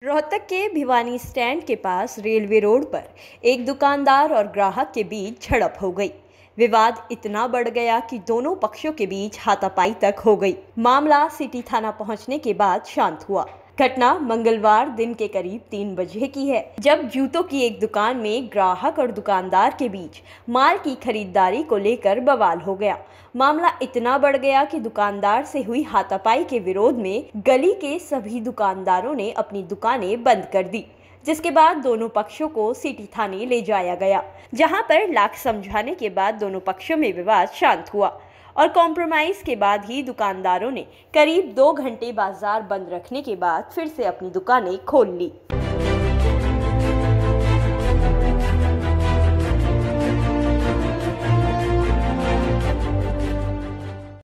रोहतक के भिवानी स्टैंड के पास railway road पर एक दुकानदार और ग्राहक के बीच झड़प हो गई। विवाद इतना बढ़ गया कि दोनों पक्षों के बीच हाथापाई तक हो गई। मामला सिटी थाना पहुंचने के बाद शांत हुआ। घटना मंगलवार दिन के करीब 3 बजे की है, जब जूतों की एक दुकान में ग्राहक और दुकानदार के बीच माल की खरीदारी को लेकर बवाल हो गया। मामला इतना बढ़ गया कि दुकानदार से हुई हाथापाई के विरोध में गली के सभी दुकानदारों ने अपनी दुकानें बंद कर दी, जिसके बाद दोनों पक्षों को सिटी थाने ले जाया गया, जहां पर लाख समझाने के बाद दोनों पक्षों में विवाद शांत हुआ और कॉम्प्रोमाइज के बाद ही दुकानदारों ने करीब 2 घंटे बाजार बंद रखने के बाद फिर से अपनी दुकानें खोल ली।